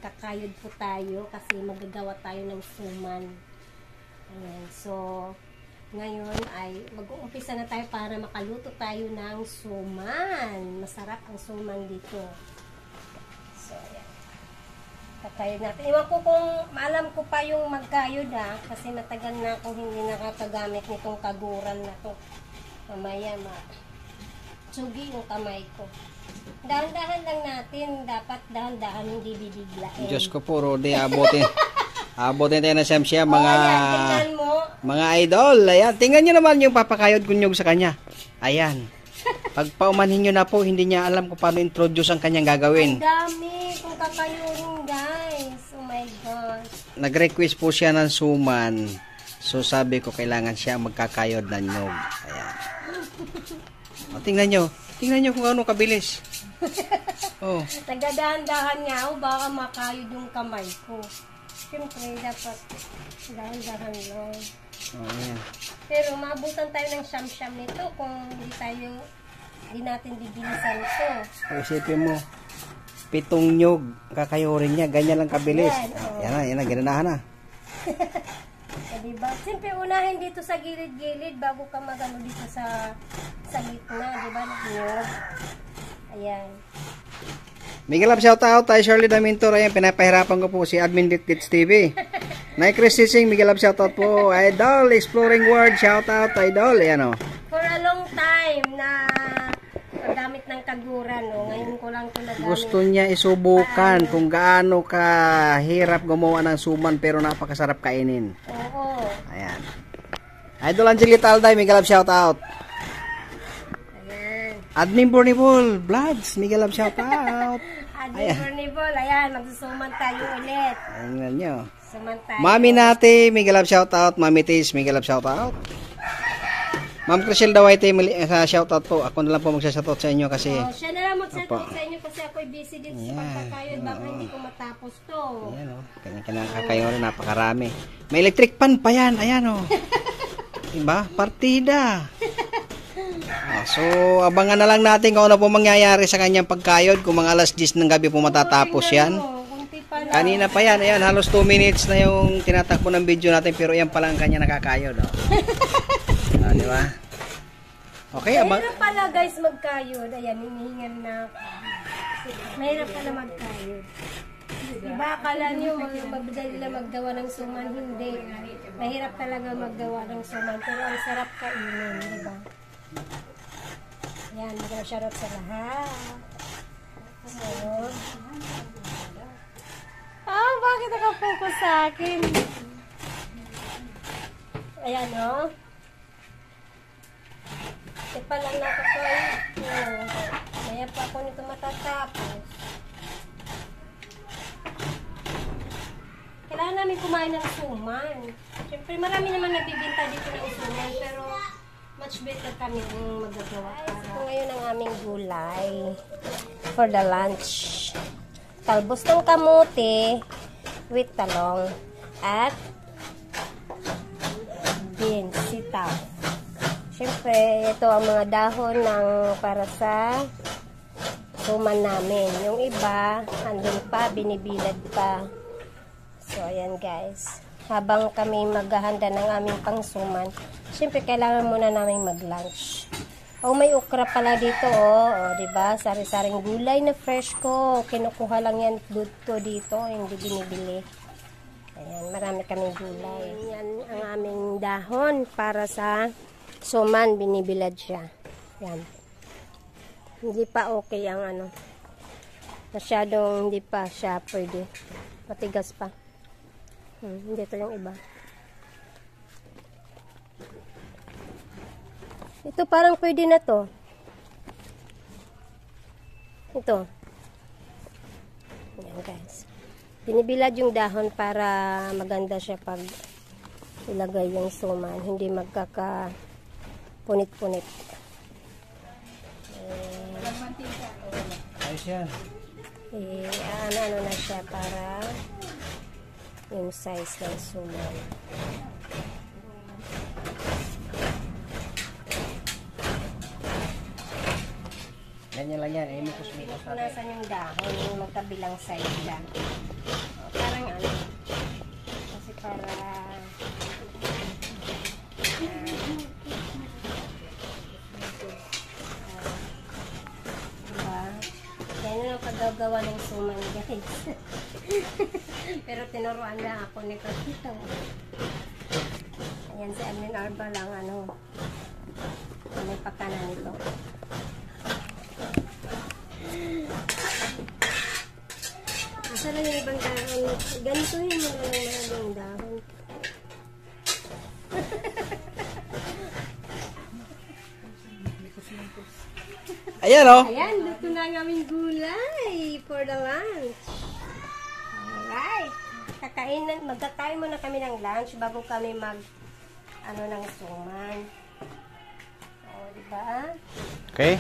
magkakayod po tayo kasi magagawa tayo ng suman. Ayan. So, ngayon ay mag-uumpisa na tayo para makaluto tayo ng suman. Masarap ang suman dito. So, ayan. Kakayod natin. Iwan ko kung alam ko pa yung magkayod kasi matagal na akong hindi nakakagamit nitong kaguran na to. Mamaya tsugi yung kamay ko. Dahan-dahan lang natin. Dapat dahan-dahan, hindi bibiglain. Diyos ko po, Rode, abutin tayo na siya, mga idol. Ayan, tingnan nyo naman yung papakayod kunyog sa kanya. Ayan. Pag paumanhin nyo na po, hindi niya alam kung paano introduce ang kanyang gagawin. Ang dami kung kakayuhin, guys. Oh my gosh. Nag-request po siya ng suman. So sabi ko, kailangan siya magkakayod ng nyog. Ayan. O, tingnan nyo kung ano kabilis. Oh. Nagdadahan-dahan nga ako, baka makayod yung kamay ko. Siyempre, dapat dahan-dahan lang. Oh, ayan. Pero maabutan tayo ng siyam-siyam nito kung hindi natin bibilisan ito. Isipin mo, 7 nyog kakayurin niya, ganyan lang kabilis. Yan na, ginanahan na. Diba? Siyempre, unahin dito sa gilid-gilid bago ka magano dito sa gitna, diba? Nyog. Ayan. Miguel Love, shout out tayo Shirley Damintor. Ayan, pinapahirapan ko po si Admin Ditdits TV. Nay Chris Sising, Miguel Love, shout out po. Idol, Exploring World, shout out Idol. Ayan o. For a long time na paggamit ng kaguran, ngayon ko lang ito nagamit. Gusto niya isubukan kung gaano kahirap gumawa ng suman pero napakasarap kainin. Oo. Ayan. Idol Angelita Alday, Miguel Love, shout out. Admin Bornibol Vlogs, Miguel Love, shout out. Admin Bornibol, ayan, magsusuman tayo ulit. Ayan nyo. Suman tayo. Mami Nati, Miguel Love, shout out. Mami Tis, Miguel Love, shout out. Ma'am Crystal Dawaite, shout out po. Ako na lang po magsa-shout out sa inyo kasi... siya na lang magsa-shout out sa inyo kasi ako'y busy dito sa pagkakayod. Baka hindi ko matapos to. Ayan o, kanya-kanya kakayo rin, napakarami. May electric pan pa yan, ayan o. Diba? Partida. So, abangan na lang natin kung ano po mangyayari sa kanyang pagkayod. Kung mga alas 10 ng gabi po matatapos yan. Kanina pa yan. Ayan, halos 2 minutes na yung tinatakbo ng video natin. Pero yan pala ang kanya nakakayod. Diba? Okay, mahirap pala guys magkayod. Ayan, hinihingan na. Mahirap pala magkayod. Diba, akala nyo magdali lang maggawa ng suman. Hindi. Mahirap talaga maggawa ng suman. Pero ang sarap kainin. Diba? Yan, mag-shoutout sa lahat. So, bakit nakapokus sa akin? Ayan, o. Tipa lang na ito Maya pa ako nito matatapos. Kailangan namin kumain ng suman. Siyempre, marami naman nagbibinta dito ng suman, pero much better kami yung magagawa. Ito ngayon ang aming gulay for the lunch. Talbos ng kamote with talong at beans, sitaw. Siyempre, ito ang mga dahon ng para sa suman namin. Yung iba, andun pa, binibilad pa. So, ayan guys. Habang kami maghahanda ng aming pangsuman, siyempre kailangan muna namin mag-lunch. May okra pala dito, diba? Sari-saring gulay na fresh ko. Kinukuha lang yan dito, hindi binibili. Ayan, marami kaming gulay. Yan ang aming dahon para sa suman, binibilad siya. Yan. Hindi pa okay ang masyadong hindi pa siya pwede. Matigas pa. Hindi ito yung iba. Ito parang pwede na to. Ito. Ayan guys. Binibilad yung dahon para maganda siya pag ilagay yung suman. Hindi magkaka-punit-punit. Ayos yan. Ano na siya para yung size ng suman. Ganyan lang yan. Mukos-mukos natin. Punasan yung dahon, yung magkabilang side lang. gagawa ng suman, guys. Pero tinuruan lang ako ni Tito. Ayan, si Admin Arba lang, may pakana nito. Asa lang yung ibang dahon? Ganituhin mo na lang yung dahon. Ayan oh. Ayan, luto na ang aming gulay for the lunch. Alright. Magkakain muna kami ng lunch bago kami ng suman. O, diba? Okay.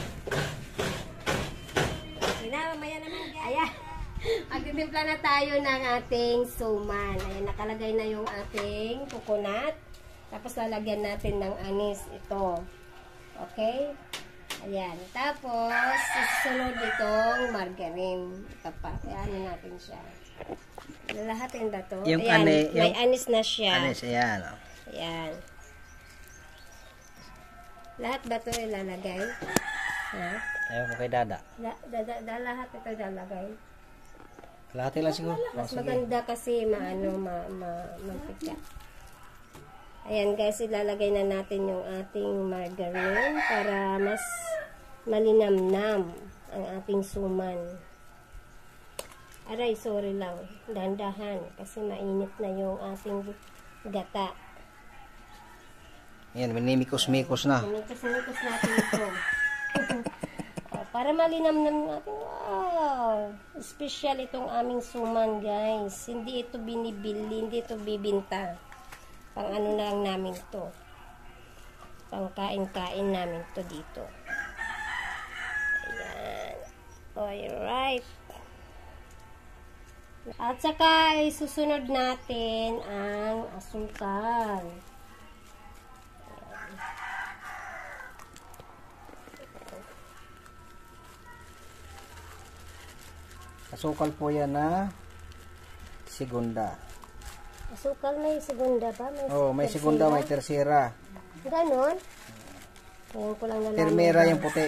Mamaya naman, guys. Ayan. Magtitimpla na tayo ng ating suman. Ayan, nakalagay na yung ating coconut. Tapos lalagyan natin ng anis ito. Okay? Ayan. Tapos, susunod itong margarine. Ito pa. Ayan natin siya. Lalahatin ba ito? Yung ayan, may yung anis na siya. anis, ayan. Oh. Ayan. Lahat ba ito ilalagay? Ha? Ayaw ko kay Dada. Lahat ito ilalagay. Kalahati lang siguro. Mas maganda kasi magpika. Ayan guys, ilalagay na natin yung ating margarine para mas malinamnam ang ating suman. Aray, sorry lang. Dandahan kasi mainit na yung ating gata. Ayan, minimikos-mikos na. Minimikos natin ito. Para malinamnam natin. Wow! Special itong aming suman guys. Hindi ito binibili, hindi ito bibinta. Pang ano lang namin to. Pang kain-kain namin to dito. Ayan. Alright. At saka susunod natin ang asukal. Asukal po yan na segunda. Asukal may segunda ba? May segunda, may tersera. Ganon? Ngayon ko lang nalaman. Termera yung puti.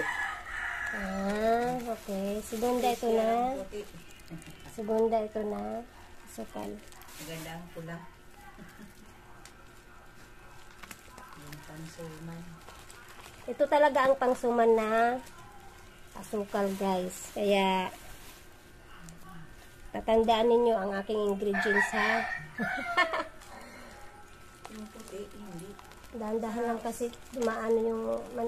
Okay. Segunda ito na. Segunda ito na. Asukal. Maganda ang pula. Yung pansuman. Ito talaga ang pangsuman na asukal guys. Kaya tatandaan ninyo ang aking ingredients ha. Yung puti, hindi. Dahan-dahan lang kasi dumaan yung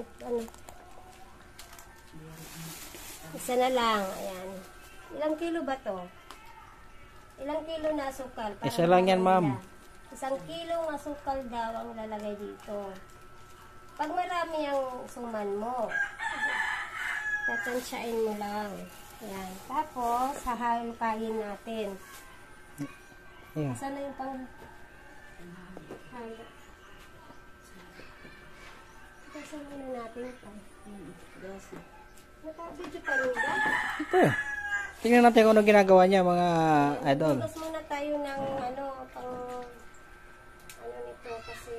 isa na lang. Ayan. Ilang kilo ba to? Ilang kilo na asukal? Isa lang yan, ma'am. 1 kilong asukal daw ang lalagay dito. Pag marami ang suman mo, tatansyain mo lang. Ayan. Tapos, hahalukayin natin. Ayan. Saan na yung pang halo? Saan na natin ito? Naka-video pa rin ba? Ito. Tingnan natin kung ano ginagawa niya mga idol. Tapos muna tayo ng pang nito kasi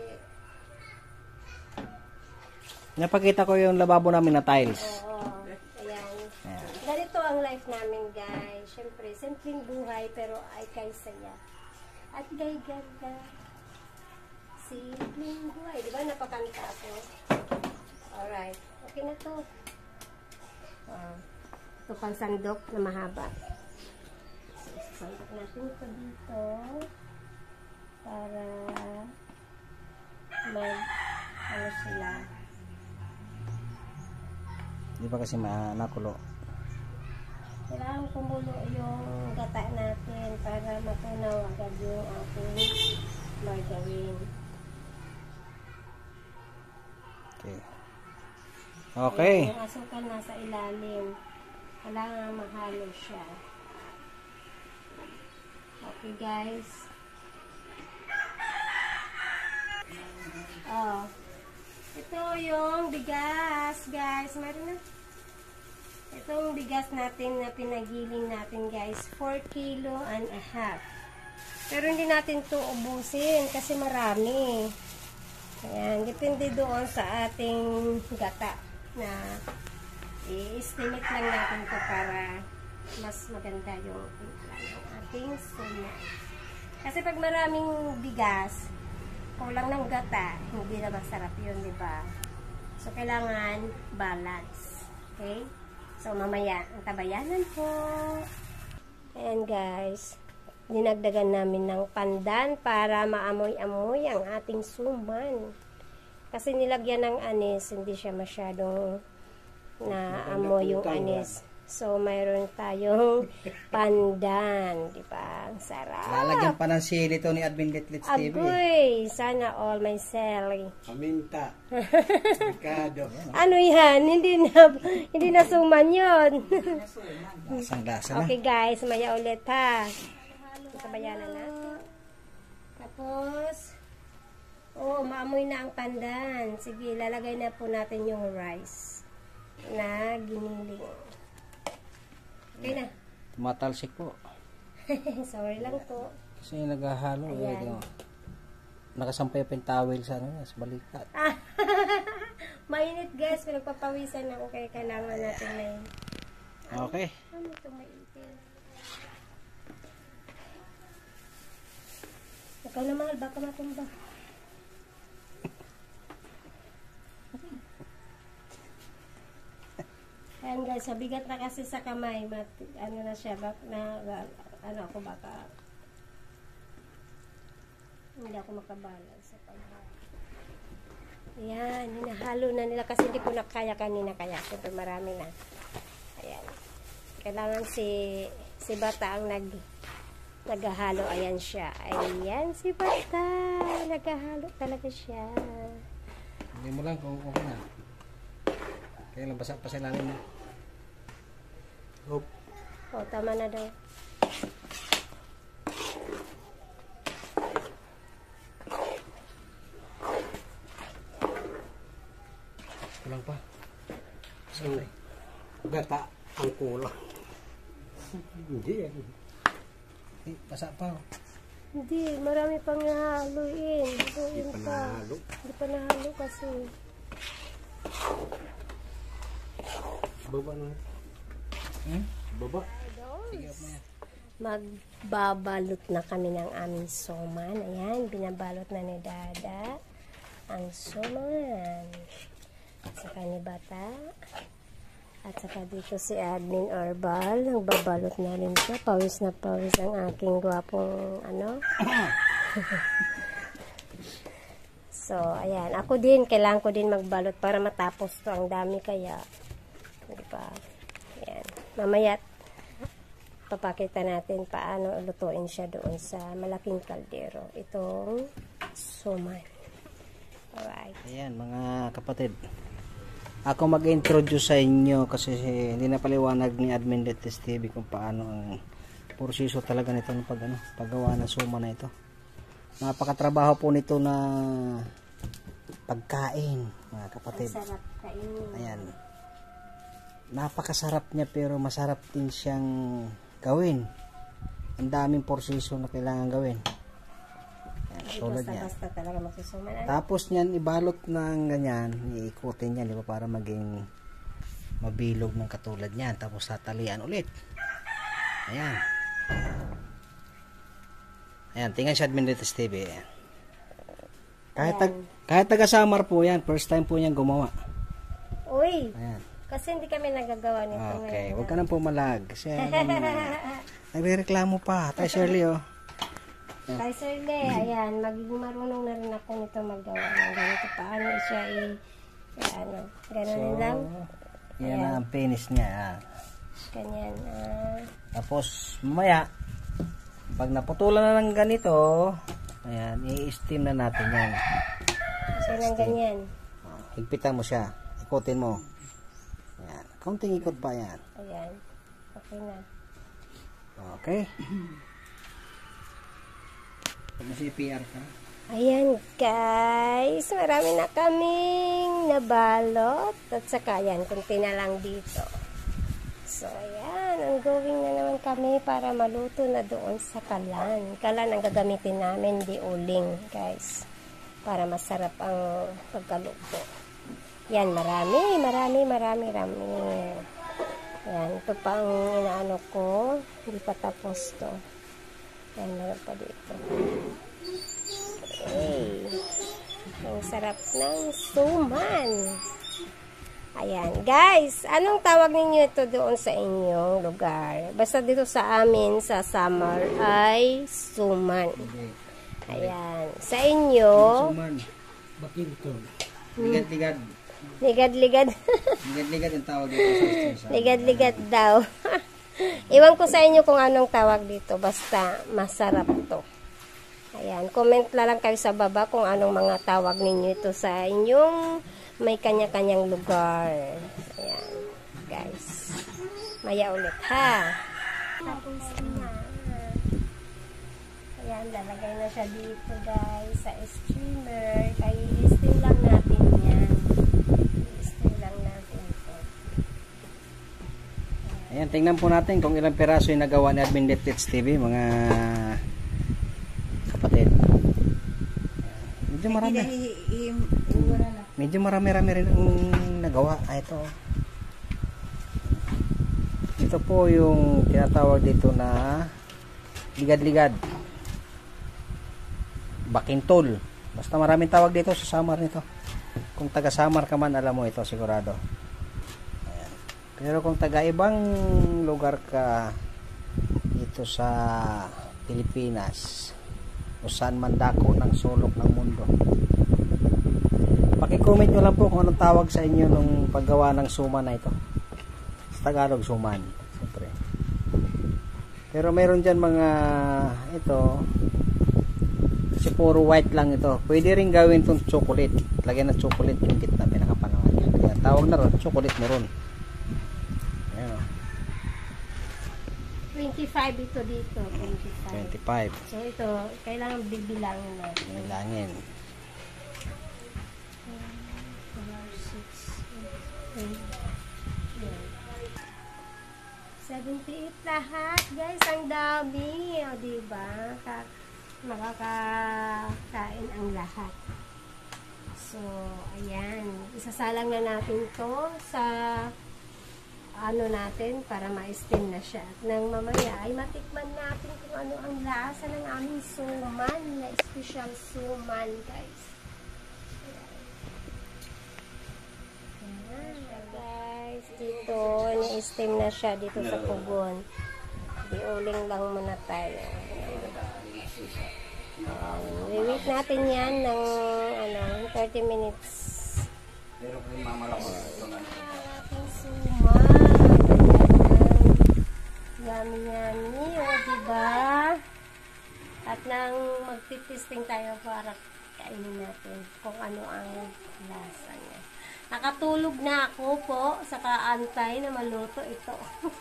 Napakita ko yung lababo namin na tiles. oo. Ayan. Ganito ang life namin guys. Siyempre, simpleng buhay pero ay kay saya. At kay ganda. Simpleng buhay. Diba napakanta ako? Alright. Okay na to. Ito pang sandok na mahaba. So, sandok natin ito dito. Para sila. Di ba kasi nakulo? Kailangan kumulo yung gata natin para matunaw agad yung ating margarine. Okay. Okay. Yung asukal nasa ilalim. Kailangan mahalo siya. Okay guys. Ito yung bigas guys. Meron na. Itong bigas natin na pinagiling natin guys, 4 kilo and a half. Pero hindi natin to ubusin kasi marami. Ayan, depende doon sa ating gata na i-estimate lang natin to para mas maganda yung timpla ng ating suman. Kasi pag maraming bigas, kulang ng gata, hindi na masarap yun, di ba? So, kailangan balance. Okay? So, mamaya, ang tabayanan po. Ayan guys, dinagdagan namin ng pandan para maamoy-amoy ang ating suman. Kasi nilagyan ng anis, hindi siya masyadong naamoy yung anis. So, mayroon tayong pandan, di ba? Ang sarap. Lalagyan pa ng sili to ni Admin Litlitz TV. Agoy, sana all may sally. Aminta. Ricardo. Ano yan? Hindi na suman yun. Lasang-lasa na. Okay guys, maya ulit ha. Sabayanan natin. Tapos, maamoy na ang pandan. Sige, lalagay na po natin yung rice na giniling. Okay na. Tumatalsik po. Sorry lang po. Kasi naghahalo. Ayan. Nakasampay pa yung towel sa, sa balikat. Mainit guys, pinagpapawisan ako kaya kailangan natin may... Okay. Ano ito maitin? Ikaw na mahal, baka matumba. Ayan guys, sabigat na kasi sa kamay. Ano na siya, ano ako baka hindi ako makabalance sa paghalo. Ayan, hinahalo na nila kasi hindi ko na kaya kanina kaya. Siyempre marami na. Ayan. Kailangan si Bata ang naghahalo. Ayan siya. Ayan si Bata. Naghahalo talaga siya. Hindi mo lang kung okay na. Kaya lang basa pa sa lalim mo. O, tama na daw. Kulang pa. Ang gata ang kulang. Hindi yan. Basa pa. Hindi, marami pang nahaluin. Hindi pa nahalo. Hindi pa nahalo kasi. Baba na. Baba. Magbabalot na kami ng aming suman. Ayan, binabalot na ni Dada ang suman. At saka ni Bata. At saka dito si Admin Orbal. Nagbabalot na rin siya. Pawis na pawis ang aking gwapong ano. So, ayan. Ako din, kailangan ko din magbalot para matapos to. Ang dami kaya. Diba? Ayan. Mamaya, papakita natin paano lutuin siya doon sa malaking kaldero. Itong suman. Alright. Ayan mga kapatid. Ako mag-introduce sa inyo kasi hindi na paliwanag ni Admin Litlitz TV kung paano ang proseso talaga nito ng paggawa ng suman na ito. Napakatrabaho po nito na pagkain mga kapatid. Ang sarap kainin. Ayan. Napakasarap niya pero masarap din siyang gawin. Ang daming proseso na kailangan gawin. Ayan, tulad niya. Basta talaga magsusuman. Tapos niyan ibalot ng ganyan, iikutin niya, di ba, para maging mabilog ng katulad niyan. Tapos tatalian ulit. Ayan. Ayan, tingnan siya Admin Litlitz TV. Ayan. Kahit taga-Samar po yan, first time po niyang gumawa. Uy! Ayan. Kasi hindi kami nagagawa nito Okay, ngayon. huwag ka nang pumalag. Kasi nagre-reklamo pa. Tayo Shirley, oh. Kay Sir Le, ayan, magiging marunong na rin ako nito magawa ng ganito. Paano siya gano'n lang. Yan ang finish niya. Ganyan. Tapos, mamaya, pag naputulan na ng ganito, ayan, i-steam na natin yan. Kasi ng ganyan. Higpitan mo siya. Ikutin mo. Ayan. Kaunting ikot pa yan. Ayan. Okay na. Okay. Masih PR ka? Ayan guys, marami na kaming nabalot. At saka yan, kunti na lang dito. So ayan, ongoing na naman kami para maluto na doon sa kalan. Kalan ang gagamitin namin, di uling guys. Para masarap ang pagkaluto. Yan, marami. Ayan, ito pa ang inaano ko. Hindi pa tapos to. Ayan, meron pa dito. Okay. Ang sarap ng suman. Ayan. Guys, anong tawag ninyo ito doon sa inyong lugar? Basta dito sa amin, sa Samar, ay suman. Ayan. Sa inyo, Suman. Bakintol. Ligad-ligad. ligad-ligad. Ligad-ligad ang tawag dito sa Eastern Samar. Ligad-ligad daw. Iwan ko sa inyo kung anong tawag dito. Basta masarap to. Ayan. Comment na lang kayo sa baba kung anong mga tawag ninyo ito sa inyong may kanya-kanyang lugar. Ayan. Guys. Maya ulit ha. Tapos na. Ayan. Lalagay na siya dito guys sa steamer. Kaya i-steam lang natin yan. I-steam lang natin ito. Ayan, tingnan po natin kung ilang peraso yung nagawa ni Admin Let's TV, mga kapatid. Medyo marami. Medyo marami-rami rin ang nagawa. Ito. Ito po yung tinatawag dito na ligad-ligad. Bakintol. Basta maraming tawag dito sa Samar nito. Kung taga Samar ka man, alam mo ito sigurado. Ayan. Pero kung taga ibang lugar ka dito sa Pilipinas o saan man dako ng sulok ng mundo, paki-comment nyo lang po kung anong tawag sa inyo nung paggawa ng suman na ito. Sa Tagalog, suman. Siyempre. Pero meron dyan mga ito, kasi puro white lang ito. Pwede rin gawin itong chocolate. Lagyan ng chocolate yung gitna, pinakapangalan niya. Kaya tawag na ron, chocolate mo ron. Ayan o. 25 ito dito. 25. 25. So ito, kailangan bibilangin natin. Bilangin. 78 lahat, guys. Ang dami. O, diba? Makakakain ang lahat. So, ayan. Isasalang na natin to sa ano natin para ma-steam na siya. At nang mamaya ay matikman natin kung ano ang lasa ng aming suman na special suman, guys. Guys, dito ni-steam na siya dito sa pugon. Di-uling lang muna tayo. Wait natin yan ng 30 minutes. Pero kung mamalakot Ating suman. Yummy. O, diba? At nang magtitisting tayo para kainin natin kung ano ang lasa niya. Nakatulog na ako po sa kaantay na maluto ito.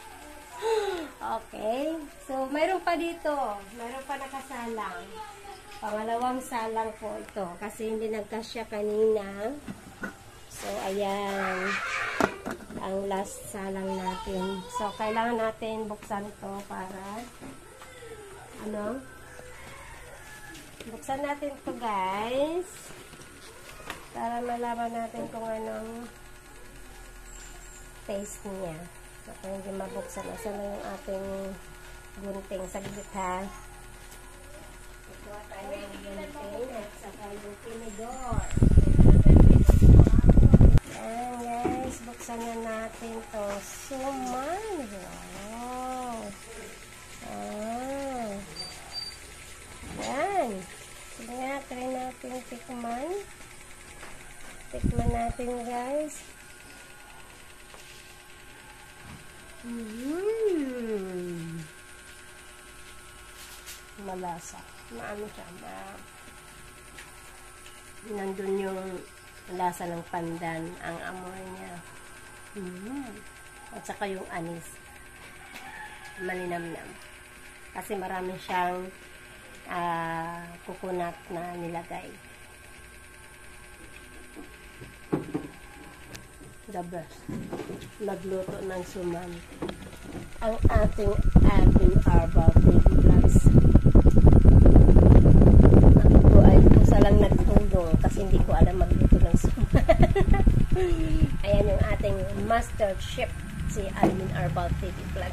Okay. So, mayroon pa dito. Mayroon pa nakasalang. Pangalawang salang po ito. Kasi hindi nagkasya kanina. So, ayan. Ang last salang natin. So, kailangan natin buksan ito para buksan natin ito, guys. Para malaman natin kung anong taste niya. So, kung hindi mabuksan, asa na yung ating gunting. Saglit ha. Ito tayo yung gunting at saka yung tinidor. Ayan guys, buksan na natin to. Suman. Wow. Ayan. Sige nga, try natin tikman. Tikman natin guys. Malasa. Maano siya. Nandun yung lasa ng pandan. Ang amoy niya. At saka yung anis. Malinamnam. Kasi marami siyang coconut na nilagay. The best. Magluto ng suman. Ang ating Admin Arbal Baby Vlogs. Ako ay pusa lang nagtulong kasi hindi ko alam magluto ng suman. Ayan yung ating master chef, si si Almin Arbal TV Vlogs.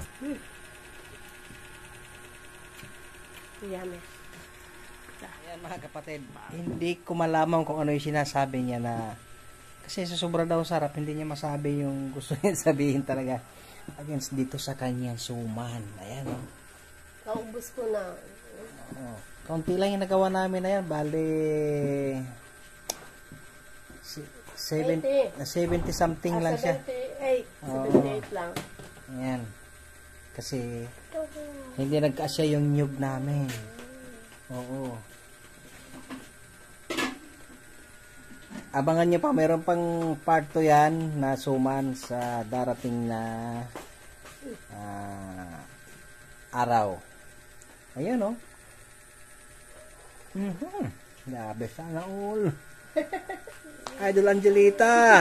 Yummy. Ayan mga kapatid, hindi ko malaman kung ano yung sinasabi niya na kasi sa sobra daw sarap, hindi niya masabi yung gusto niya sabihin talaga against dito sa kanyang suman. Ayan o. Kaubos ko na. Oh, kaunti lang yung nagawa namin na yan. Bali 70 something lang siya. 78 lang. Ayan. Kasi hindi nagkasya yung nyug namin. Oo. Abangan nyo pa, mayroon pang part 2 yan na suman sa darating na araw. Ayan o. Grabe sana all. Idol Angelita.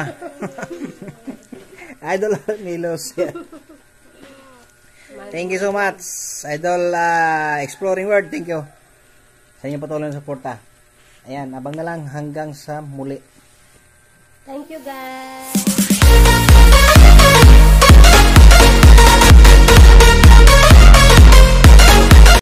Idol Milos. Thank you so much. Idol Exploring World. Thank you sa inyong patuloy na suporta. Ayan, abang na lang hanggang sa muli. Thank you guys.